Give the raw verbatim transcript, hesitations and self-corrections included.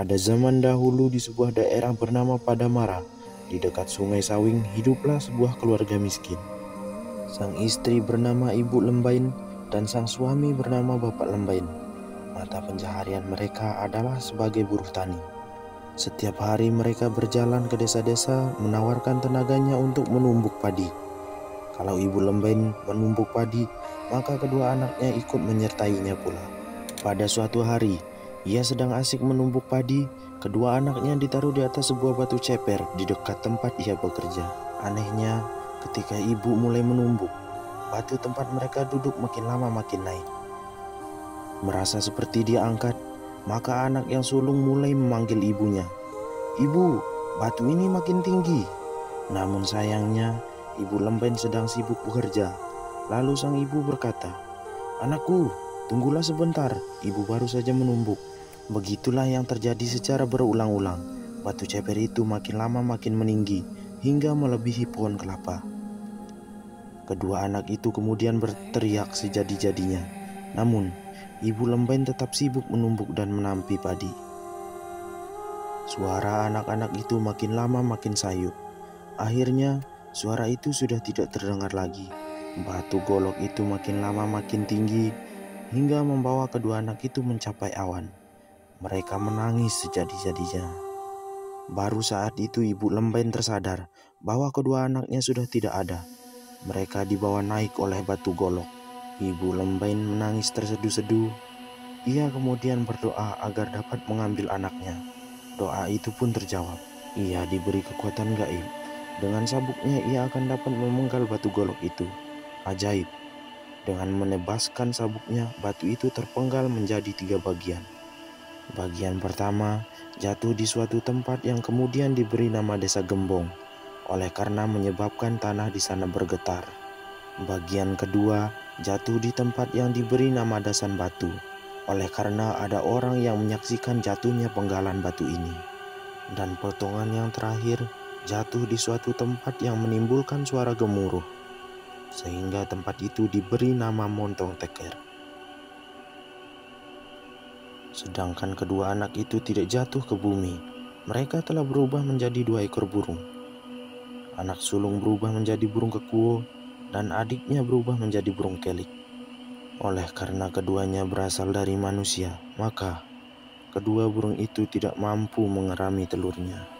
Pada zaman dahulu di sebuah daerah bernama Padamara, di dekat Sungai Sawing, hiduplah sebuah keluarga miskin. Sang istri bernama Ibu Lembain dan sang suami bernama Bapak Lembain. Mata pencaharian mereka adalah sebagai buruh tani. Setiap hari mereka berjalan ke desa-desa menawarkan tenaganya untuk menumbuk padi. Kalau Ibu Lembain menumbuk padi, maka kedua anaknya ikut menyertainya pula. Pada suatu hari, ia sedang asik menumbuk padi, kedua anaknya ditaruh di atas sebuah batu ceper di dekat tempat ia bekerja. Anehnya, ketika ibu mulai menumbuk, batu tempat mereka duduk makin lama makin naik. Merasa seperti diangkat, maka anak yang sulung mulai memanggil ibunya. "Ibu, batu ini makin tinggi." Namun sayangnya, Ibu Lembain sedang sibuk bekerja. Lalu sang ibu berkata, "Anakku, tunggulah sebentar, ibu baru saja menumbuk." Begitulah yang terjadi secara berulang-ulang. Batu ceper itu makin lama makin meninggi hingga melebihi pohon kelapa. Kedua anak itu kemudian berteriak sejadi-jadinya. Namun, Ibu Lembain tetap sibuk menumbuk dan menampi padi. Suara anak-anak itu makin lama makin sayup. Akhirnya, suara itu sudah tidak terdengar lagi. Batu golok itu makin lama makin tinggi hingga membawa kedua anak itu mencapai awan. Mereka menangis sejadi-jadinya. Baru saat itu Ibu Lembain tersadar bahwa kedua anaknya sudah tidak ada. Mereka dibawa naik oleh batu golok. Ibu Lembain menangis terseduh-seduh. Ia kemudian berdoa agar dapat mengambil anaknya. Doa itu pun terjawab. Ia diberi kekuatan gaib. Dengan sabuknya ia akan dapat memenggal batu golok itu. Ajaib. Dengan menebaskan sabuknya, batu itu terpenggal menjadi tiga bagian. Bagian pertama jatuh di suatu tempat yang kemudian diberi nama Desa Gembong, oleh karena menyebabkan tanah di sana bergetar. Bagian kedua jatuh di tempat yang diberi nama Dasan Batu, oleh karena ada orang yang menyaksikan jatuhnya penggalan batu ini. Dan potongan yang terakhir jatuh di suatu tempat yang menimbulkan suara gemuruh, sehingga tempat itu diberi nama Montong Teker. Sedangkan kedua anak itu tidak jatuh ke bumi. Mereka telah berubah menjadi dua ekor burung. Anak sulung berubah menjadi burung kekuo dan adiknya berubah menjadi burung kelik. Oleh karena keduanya berasal dari manusia, maka kedua burung itu tidak mampu mengerami telurnya.